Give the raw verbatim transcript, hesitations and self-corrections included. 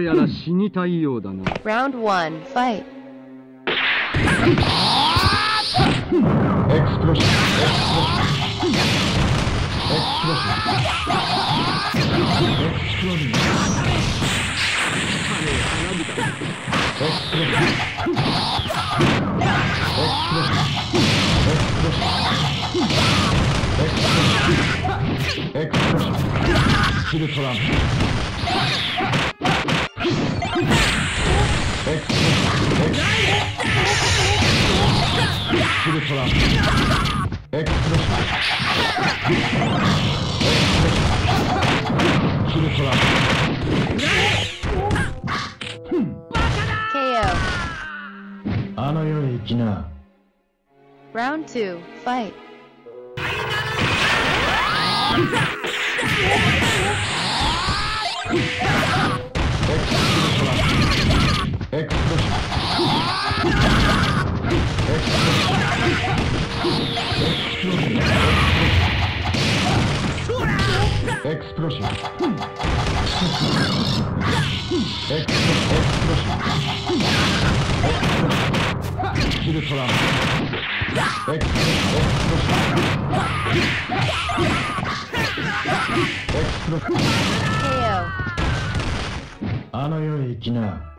やら死にたいようだな。 Round one, fight. Explosion. Explosion. Exploding. Explosion. Explosion. Explosion. Kill Trump. Kill Trump. Explosion. Kill Trump. K O. あの世へ行きな。 Round two, fight. Explosion. Explosion. Kill Trump. Explosion. K O. あの世へ行きな。